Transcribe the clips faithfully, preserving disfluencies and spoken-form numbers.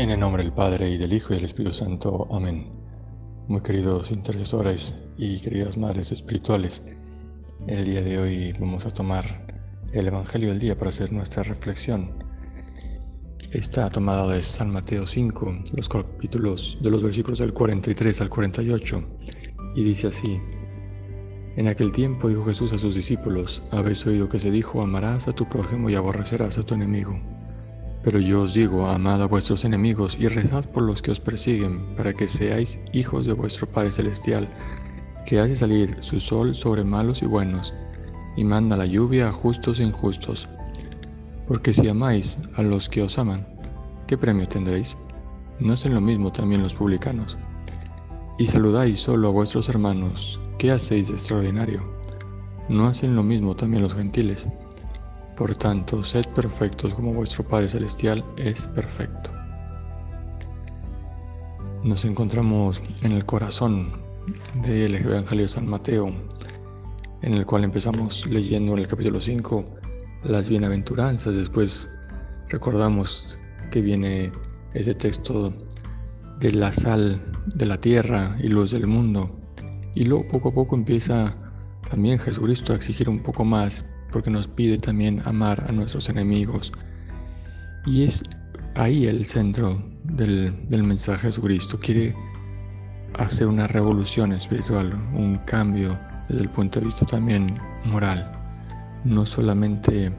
En el nombre del Padre, y del Hijo, y del Espíritu Santo. Amén. Muy queridos intercesores y queridas madres espirituales, el día de hoy vamos a tomar el Evangelio del día para hacer nuestra reflexión. Está tomado de San Mateo cinco, los capítulos de los versículos del cuarenta y tres al cuarenta y ocho, y dice así: En aquel tiempo dijo Jesús a sus discípulos: Habéis oído que se dijo, amarás a tu prójimo y aborrecerás a tu enemigo. Pero yo os digo, amad a vuestros enemigos y rezad por los que os persiguen, para que seáis hijos de vuestro Padre Celestial, que hace salir su sol sobre malos y buenos, y manda la lluvia a justos e injustos. Porque si amáis a los que os aman, ¿qué premio tendréis? ¿No hacen lo mismo también los publicanos? Y saludáis solo a vuestros hermanos, ¿qué hacéis de extraordinario? ¿No hacen lo mismo también los gentiles? Por tanto, sed perfectos como vuestro Padre Celestial es perfecto. Nos encontramos en el corazón del Evangelio de San Mateo, en el cual empezamos leyendo en el capítulo cinco las bienaventuranzas. Después recordamos que viene ese texto de la sal de la tierra y luz del mundo. Y luego poco a poco empieza también Jesucristo a exigir un poco más, porque nos pide también amar a nuestros enemigos. Y es ahí el centro del, del mensaje de Jesucristo. Quiere hacer una revolución espiritual, un cambio desde el punto de vista también moral. No solamente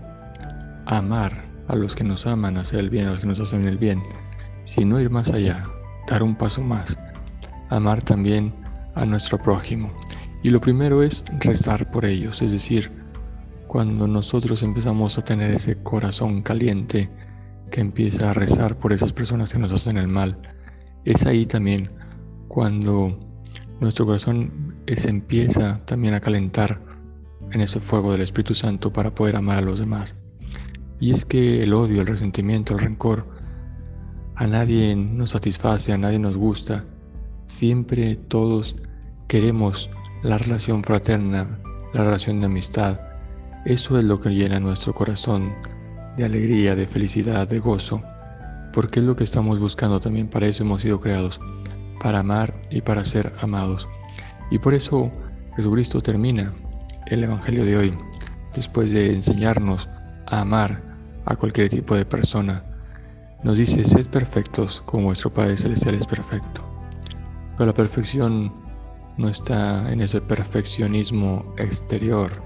amar a los que nos aman, hacer el bien a los que nos hacen el bien, sino ir más allá, dar un paso más, amar también a nuestro prójimo. Y lo primero es rezar por ellos, es decir, cuando nosotros empezamos a tener ese corazón caliente que empieza a rezar por esas personas que nos hacen el mal, es ahí también cuando nuestro corazón se empieza también a calentar en ese fuego del Espíritu Santo para poder amar a los demás. Y es que el odio, el resentimiento, el rencor a nadie nos satisface, a nadie nos gusta. Siempre todos queremos la relación fraterna, la relación de amistad. Eso es lo que llena nuestro corazón de alegría, de felicidad, de gozo, porque es lo que estamos buscando también. Para eso hemos sido creados, para amar y para ser amados. Y por eso Jesucristo termina el Evangelio de hoy, después de enseñarnos a amar a cualquier tipo de persona. Nos dice: sed perfectos como vuestro Padre Celestial es perfecto. Pero la perfección no está en ese perfeccionismo exterior,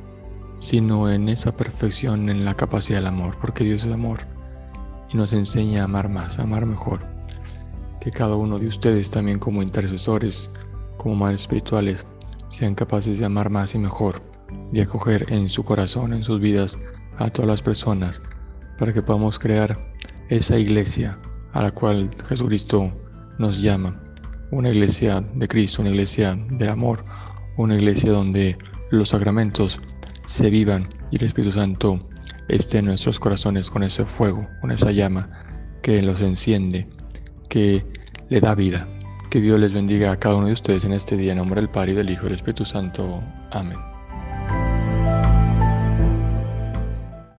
sino en esa perfección en la capacidad del amor, porque Dios es amor y nos enseña a amar más, a amar mejor. Que cada uno de ustedes también, como intercesores, como madres espirituales, sean capaces de amar más y mejor, de acoger en su corazón, en sus vidas, a todas las personas, para que podamos crear esa iglesia a la cual Jesucristo nos llama, una iglesia de Cristo, una iglesia del amor, una iglesia donde los sacramentos se vivan y el Espíritu Santo esté en nuestros corazones con ese fuego, con esa llama que los enciende, que le da vida. Que Dios les bendiga a cada uno de ustedes en este día, en nombre del Padre, y del Hijo, y del Espíritu Santo. Amén.